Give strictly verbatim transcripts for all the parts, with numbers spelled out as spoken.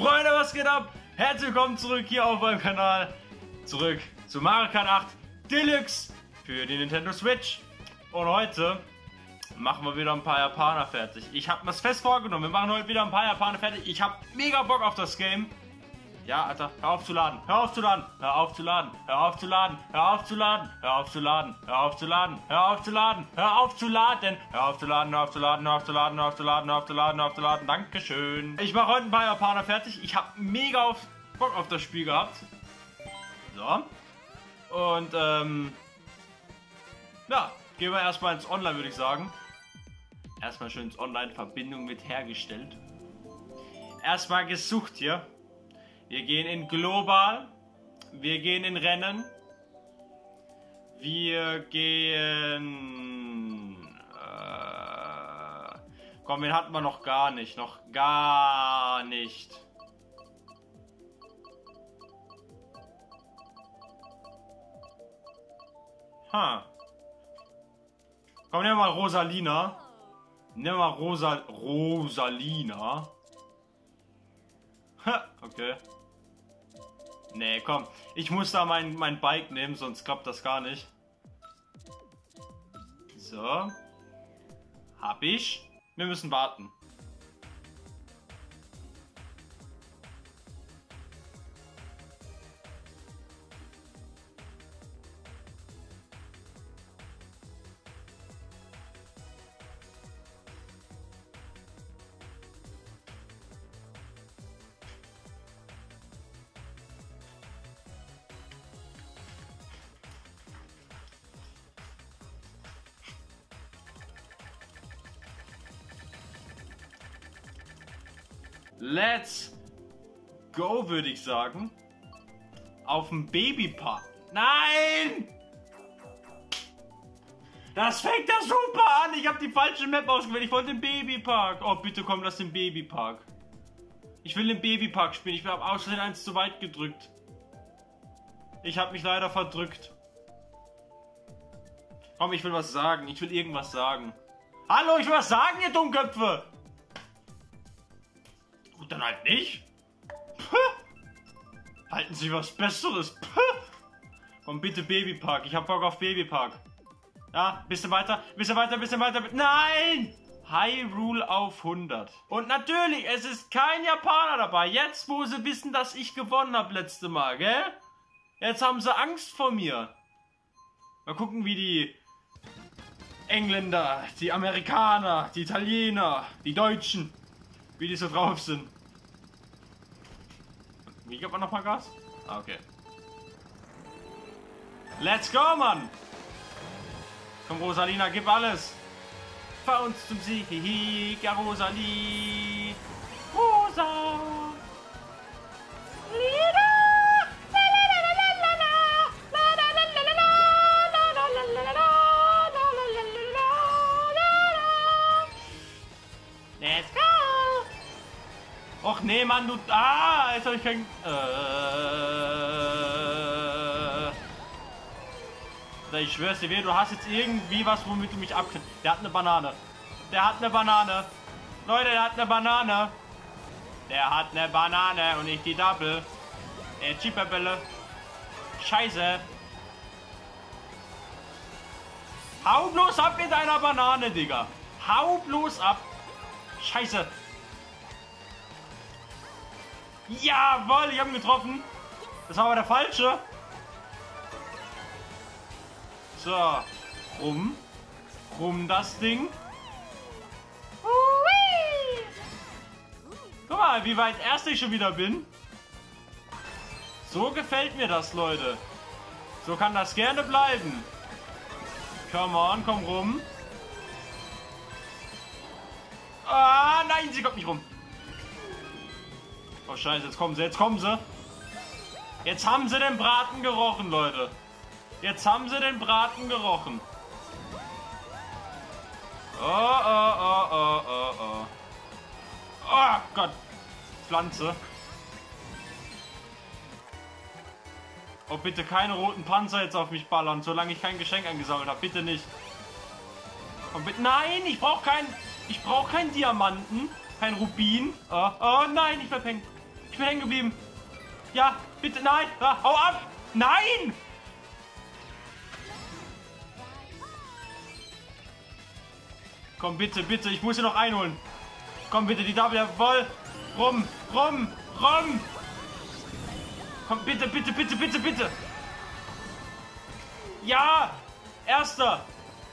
Freunde, was geht ab? Herzlich willkommen zurück hier auf meinem Kanal. Zurück zu Mario Kart acht Deluxe für die Nintendo Switch. Und heute machen wir wieder ein paar Japaner fertig. Ich habe mir das fest vorgenommen. Wir machen heute wieder ein paar Japaner fertig. Ich habe mega Bock auf das Game. Ja, Alter, hör auf zu laden, hör auf zu laden, hör auf zu laden, hör auf zu laden, hör auf zu laden, hör auf zu laden, hör auf zu laden, hör auf zu laden, hör auf zu laden, hör auf zu laden, hör auf zu laden, hör auf zu laden, hör auf zu laden, hör auf zu laden, hör auf zu laden, Dankeschön. Ich mache heute ein paar Japaner fertig. Ich habe mega auf Bock auf das Spiel gehabt. So. Und, ähm, ja, gehen wir erstmal ins Online, würde ich sagen. Erstmal schön ins Online, Verbindung mit hergestellt. Erstmal gesucht hier. Wir gehen in Global. Wir gehen in Rennen. Wir gehen... Äh, komm, den hatten wir noch gar nicht. Noch gar nicht. Ha. Komm, nehmen wir mal Rosalina. Nehmen wir mal Rosa, Rosalina. Ha, okay. Nee, komm. Ich muss da mein, mein Bike nehmen, sonst klappt das gar nicht. So. Hab ich. Wir müssen warten. Let's go, würde ich sagen. Auf dem Babypark. Nein! Das fängt ja super an. Ich habe die falsche Map ausgewählt. Ich wollte den Babypark. Oh, bitte komm, lass den Babypark. Ich will den Babypark spielen. Ich habe aus Versehen eins zu weit gedrückt. Ich habe mich leider verdrückt. Komm, ich will was sagen. Ich will irgendwas sagen. Hallo, ich will was sagen, ihr Dummköpfe. Gut, dann halt nicht. Puh. Halten Sie was Besseres. Puh. Komm bitte Babypark. Ich hab Bock auf Babypark. Ja, bisschen weiter, bisschen weiter, bisschen weiter. Nein! Hyrule auf hundert. Und natürlich, es ist kein Japaner dabei. Jetzt, wo sie wissen, dass ich gewonnen habe letzte Mal, gell? Jetzt haben sie Angst vor mir. Mal gucken, wie die Engländer, die Amerikaner, die Italiener, die Deutschen, wie die so drauf sind. Wie gibt man nochmal Gas? Ah, okay. Let's go, Mann! Komm, Rosalina, gib alles! Fahr uns zum Sieg, hihi, ja, Rosalie! Rosa! Let's go! Och nee, Mann, du... Ah, jetzt habe ich kein... Äh, ich schwör's dir, du hast jetzt irgendwie was, womit du mich abkriegst. Der hat eine Banane. Der hat eine Banane. Leute, der hat eine Banane. Der hat eine Banane und nicht die Double. Äh, Cheaperbälle. Scheiße. Hau bloß ab mit deiner Banane, Digga. Hau bloß ab. Scheiße. Jawohl, ich habe ihn getroffen. Das war aber der falsche. So, rum. Rum das Ding. Hui. Guck mal, wie weit erst ich schon wieder bin. So gefällt mir das, Leute. So kann das gerne bleiben. Come on, komm rum. Ah, nein, sie kommt nicht rum. Oh, scheiße, jetzt kommen sie, jetzt kommen sie. Jetzt haben sie den Braten gerochen, Leute. Jetzt haben sie den Braten gerochen. Oh, oh, oh, oh, oh, oh. Oh Gott. Pflanze. Oh, bitte keine roten Panzer jetzt auf mich ballern, solange ich kein Geschenk eingesammelt habe. Bitte nicht. Oh, bitte, nein, ich brauche keinen... Ich brauche keinen Diamanten. Kein Rubin. Oh, oh nein, ich bleib hängen. Ich bin hängen geblieben. Ja, bitte, nein. Ah, hau ab. Nein. Komm, bitte, bitte. Ich muss sie noch einholen. Komm, bitte, die Double voll. Rum, rum, rum. Komm, bitte, bitte, bitte, bitte, bitte. Ja. Erster.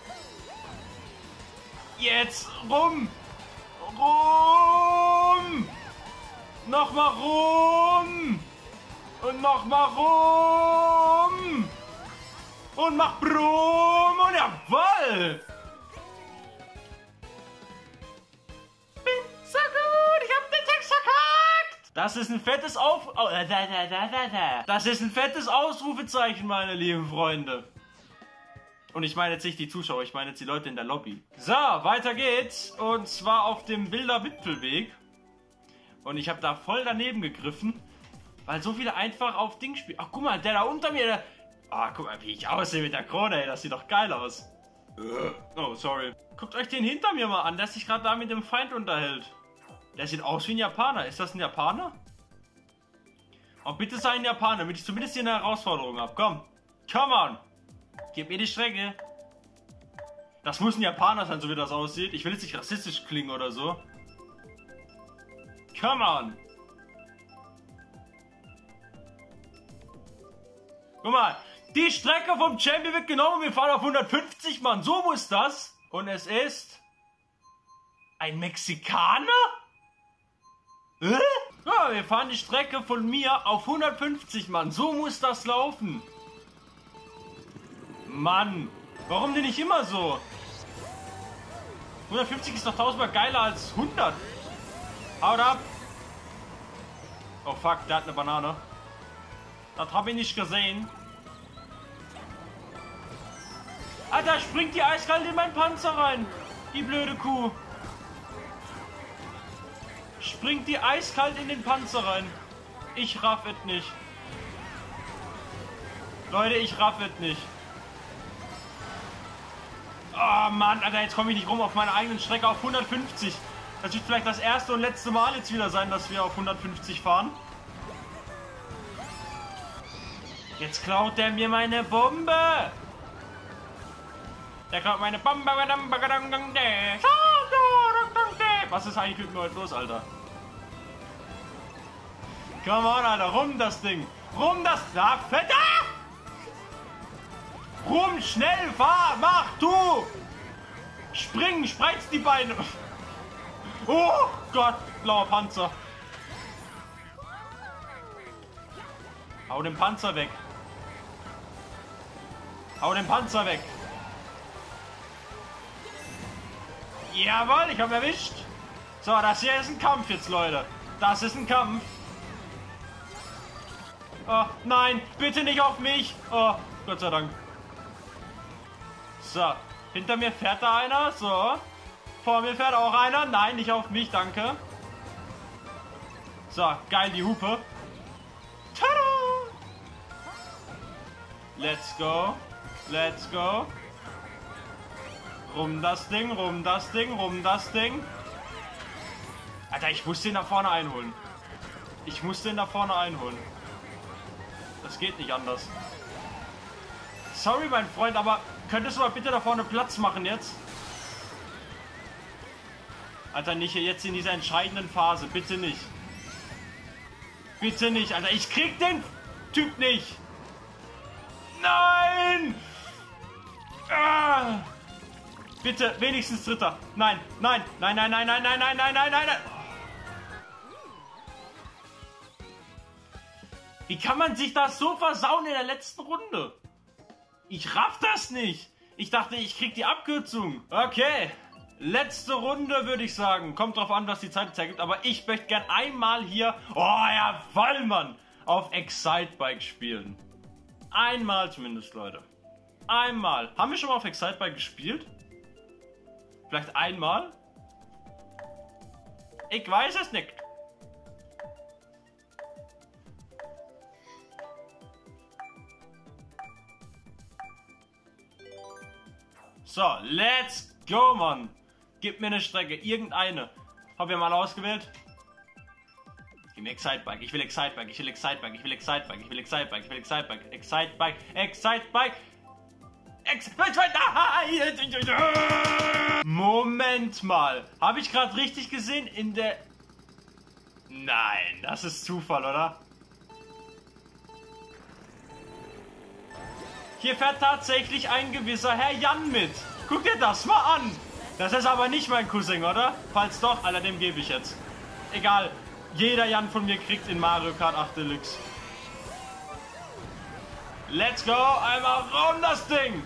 Jetzt rum. Rum. Nochmal rum. Und nochmal rum. Und mach Brumm. Und jawoll. Bin so gut. Ich hab den Text verkackt. Das ist ein fettes Auf... Oh, da, da, da, da, da. Das ist ein fettes Ausrufezeichen, meine lieben Freunde. Und ich meine jetzt nicht die Zuschauer, ich meine jetzt die Leute in der Lobby. So, weiter geht's. Und zwar auf dem Wilder Wipfelweg. Und ich habe da voll daneben gegriffen. Weil so viele einfach auf Ding spielen. Ach, guck mal, der da unter mir, der... Ah, guck mal, wie ich aussehe mit der Krone, ey. Das sieht doch geil aus. Oh, sorry. Guckt euch den hinter mir mal an, der sich gerade da mit dem Feind unterhält. Der sieht aus wie ein Japaner. Ist das ein Japaner? Oh, bitte sei ein Japaner, damit ich zumindest hier eine Herausforderung habe. Komm. Come on. Gib mir die Strecke. Das muss ein Japaner sein, so wie das aussieht. Ich will jetzt nicht rassistisch klingen oder so. Come on. Guck mal, die Strecke vom Champion wird genommen. Wir fahren auf hundertfünfzig, Mann. So muss das. Und es ist ein Mexikaner? Hä? Ja, wir fahren die Strecke von mir auf hundertfünfzig, Mann. So muss das laufen. Mann, warum denn nicht immer so? hundertfünfzig ist doch tausendmal geiler als hundert. Haut ab. Oh fuck, der hat eine Banane. Das habe ich nicht gesehen. Alter, springt die eiskalt in meinen Panzer rein. Die blöde Kuh. Springt die eiskalt in den Panzer rein. Ich raff es nicht. Leute, ich raff es nicht. Oh Mann, Alter, jetzt komme ich nicht rum auf meiner eigenen Strecke auf hundertfünfzig. Das wird vielleicht das erste und letzte Mal jetzt wieder sein, dass wir auf hundertfünfzig fahren. Jetzt klaut der mir meine Bombe. Der klaut meine Bombe. Was ist eigentlich mit mir heute los, Alter? Come on, Alter, rum das Ding. Rum das... Da, fett... Ah! Rum, schnell, fahr, mach, tu! Spring, spreiz die Beine! Oh Gott, blauer Panzer! Hau den Panzer weg! Hau den Panzer weg! Jawohl, ich hab erwischt! So, das hier ist ein Kampf jetzt, Leute! Das ist ein Kampf! Oh, nein, bitte nicht auf mich! Oh, Gott sei Dank! So, hinter mir fährt da einer, so. Vor mir fährt auch einer. Nein, nicht auf mich, danke. So, geil, die Hupe. Tada! Let's go. Let's go. Rum das Ding, rum das Ding, rum das Ding. Alter, ich muss den da vorne einholen. Ich muss den da vorne einholen. Das geht nicht anders. Sorry, mein Freund, aber könntest du mal bitte da vorne Platz machen jetzt? Alter, nicht jetzt in dieser entscheidenden Phase. Bitte nicht. Bitte nicht, Alter. Ich krieg den Typ nicht. Nein! Ah! Bitte, wenigstens Dritter. Nein, nein, nein, nein, nein, nein, nein, nein, nein, nein, nein, nein. Wie kann man sich das so versauen in der letzten Runde? Ich raff das nicht. Ich dachte, ich krieg die Abkürzung. Okay. Letzte Runde, würde ich sagen. Kommt drauf an, was die Zeit jetzt ergibt. Aber ich möchte gern einmal hier... Oh ja, voll, Mann. Auf Excitebike spielen. Einmal zumindest, Leute. Einmal. Haben wir schon mal auf Excitebike gespielt? Vielleicht einmal? Ich weiß es nicht. So, let's go, Mann. Gib mir eine Strecke, irgendeine. Hab ich mal ausgewählt. Gib Excitebike, ich will Excitebike, ich will Excitebike, ich will Excitebike, ich will Excitebike, ich will Excitebike, Excitebike, Excitebike, Excitebike. Moment mal, habe ich gerade richtig gesehen in der... Nein, das ist Zufall, oder? Hier fährt tatsächlich ein gewisser Herr Jan mit. Guck dir das mal an. Das ist aber nicht mein Cousin, oder? Falls doch, Alter, dem gebe ich jetzt. Egal. Jeder Jan von mir kriegt in Mario Kart acht Deluxe. Let's go. Einmal rum das Ding.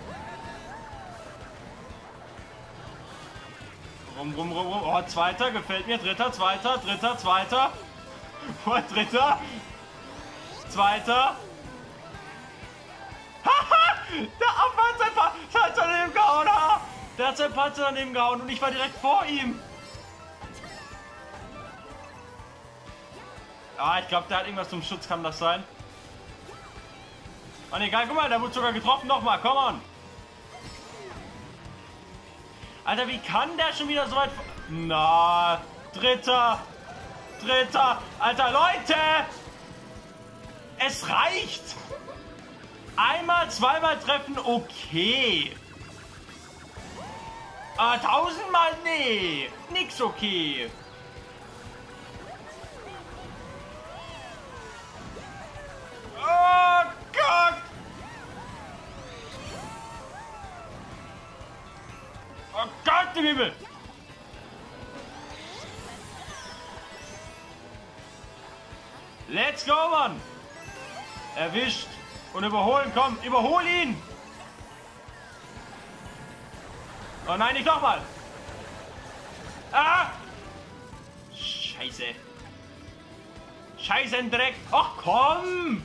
Rum, rum, rum, rum. Oh, zweiter. Gefällt mir. Dritter, zweiter, dritter, zweiter. Oh, dritter. Zweiter. Haha. Der Affe hat sein Panzer daneben gehauen. Der hat sein Panzer daneben gehauen und ich war direkt vor ihm. Ah, ich glaube, der hat irgendwas zum Schutz, kann das sein? Ah, egal, guck mal, der wurde sogar getroffen, nochmal, komm on! Alter, wie kann der schon wieder so weit... Na, dritter, dritter, Alter, Leute! Es reicht! Einmal, zweimal treffen, okay. Ah, tausendmal, nee, nix okay. Oh Gott! Oh Gott, die Bibel! Let's go, Mann! Erwischt und überholen, komm, überhol ihn! Oh nein, nicht nochmal! Ah! Scheiße! Scheiße, Dreck! Ach komm!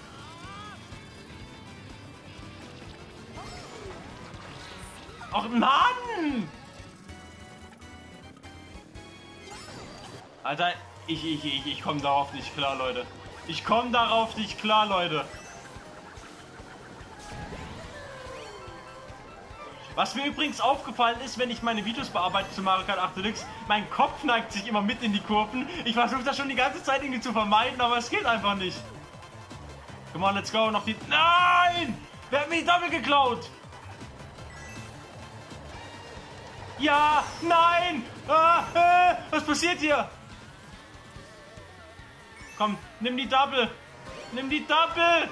Ach Mann! Alter, ich, ich, ich, ich komme darauf nicht klar, Leute. Ich komme darauf nicht klar, Leute. Was mir übrigens aufgefallen ist, wenn ich meine Videos bearbeite zu Mario Kart acht Deluxe, mein Kopf neigt sich immer mit in die Kurven. Ich versuche das schon die ganze Zeit irgendwie zu vermeiden, aber es geht einfach nicht. Come on, let's go. Noch die... Nein! Wer hat mir die Doppel geklaut? Ja, nein! Ah, äh, was passiert hier? Komm, nimm die Double! Nimm die Double!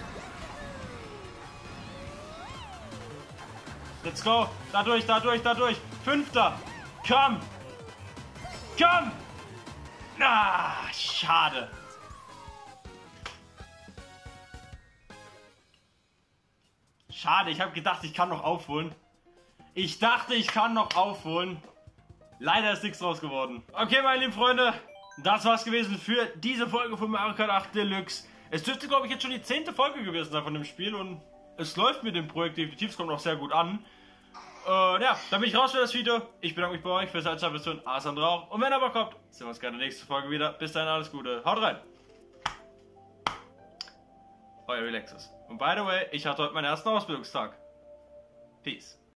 Let's go! Dadurch, dadurch, dadurch! Fünfter! Komm! Komm! Ah, schade! Schade, ich habe gedacht, ich kann noch aufholen. Ich dachte, ich kann noch aufholen. Leider ist nichts draus geworden. Okay, meine lieben Freunde, das war's gewesen für diese Folge von Mario Kart acht Deluxe. Es dürfte, glaube ich, jetzt schon die zehnte Folge gewesen sein von dem Spiel und es läuft mit dem Projekt definitiv, es kommt auch sehr gut an. Äh, ja, dann bin ich raus für das Video. Ich bedanke mich bei euch fürs Einschalten, Asan Rauch. Und wenn er aber kommt, sehen wir uns gerne in der nächsten Folge wieder. Bis dahin, alles Gute. Haut rein. Euer Relaxus. Und by the way, ich hatte heute meinen ersten Ausbildungstag. Peace.